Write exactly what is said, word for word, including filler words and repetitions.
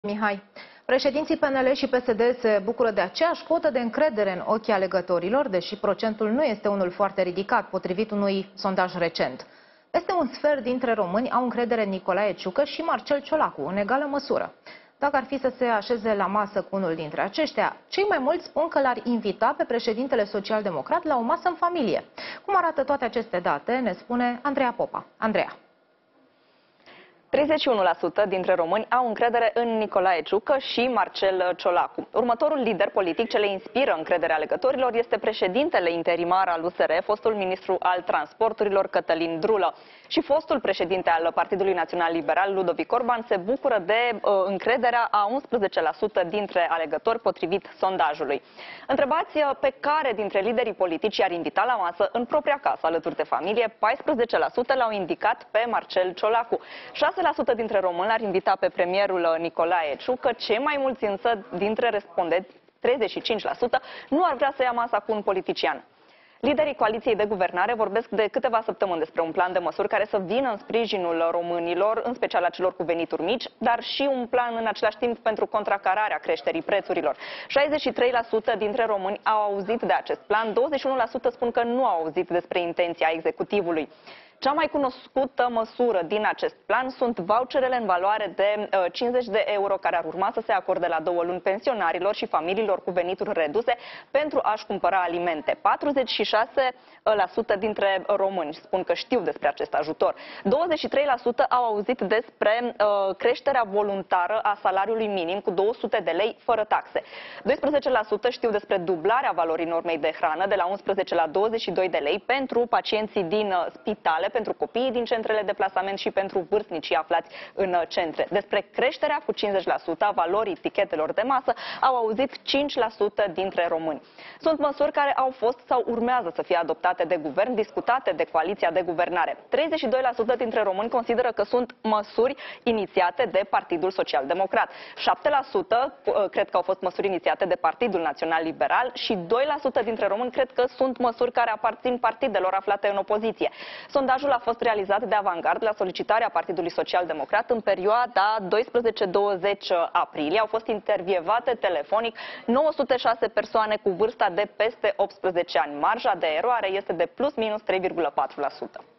Mihai, președinții P N L și P S D se bucură de aceeași cotă de încredere în ochii alegătorilor, deși procentul nu este unul foarte ridicat, potrivit unui sondaj recent. Peste un sfert dintre români au încredere în Nicolae Ciucă și Marcel Ciolacu, în egală măsură. Dacă ar fi să se așeze la masă cu unul dintre aceștia, cei mai mulți spun că l-ar invita pe președintele social-democrat la o masă în familie. Cum arată toate aceste date, ne spune Andreea Popa. Andreea. treizeci și unu la sută dintre români au încredere în Nicolae Ciucă și Marcel Ciolacu. Următorul lider politic ce le inspiră încrederea alegătorilor este președintele interimar al U S R, fostul ministru al transporturilor Cătălin Drulă. Și fostul președinte al Partidului Național Liberal, Ludovic Orban, se bucură de uh, încrederea a unsprezece la sută dintre alegători, potrivit sondajului. Întrebați pe care dintre liderii politici i-ar invita la masă în propria casă, alături de familie, paisprezece la sută l-au indicat pe Marcel Ciolacu. șase la sută dintre români l-ar invita pe premierul Nicolae Ciucă, cei mai mulți însă dintre respondenți, treizeci și cinci la sută, nu ar vrea să ia masa cu un politician. Liderii coaliției de guvernare vorbesc de câteva săptămâni despre un plan de măsuri care să vină în sprijinul românilor, în special a celor cu venituri mici, dar și un plan în același timp pentru contracararea creșterii prețurilor. șaizeci și trei la sută dintre români au auzit de acest plan, douăzeci și unu la sută spun că nu au auzit despre intenția executivului. Cea mai cunoscută măsură din acest plan sunt voucherele în valoare de cincizeci de euro care ar urma să se acorde la două luni pensionarilor și familiilor cu venituri reduse pentru a-și cumpăra alimente. patruzeci și șase la sută dintre români spun că știu despre acest ajutor. douăzeci și trei la sută au auzit despre uh, creșterea voluntară a salariului minim cu două sute de lei fără taxe. doisprezece la sută știu despre dublarea valorii normei de hrană de la unsprezece la douăzeci și doi de lei pentru pacienții din spitale, pentru copiii din centrele de plasament și pentru vârstnicii aflați în centre. Despre creșterea cu cincizeci la sută a valorii tichetelor de masă au auzit cinci la sută dintre români. Sunt măsuri care au fost sau urmează să fie adoptate de guvern, discutate de coaliția de guvernare. treizeci și doi la sută dintre români consideră că sunt măsuri inițiate de Partidul Social Democrat. șapte la sută cred că au fost măsuri inițiate de Partidul Național Liberal și doi la sută dintre români cred că sunt măsuri care aparțin partidelor aflate în opoziție. Sondajul a fost realizat de Avangard la solicitarea Partidului Social Democrat în perioada doisprezece douăzeci aprilie. Au fost intervievate telefonic nouă sute șase persoane cu vârsta de peste optsprezece ani. Marja de eroare este de plus minus trei virgulă patru la sută.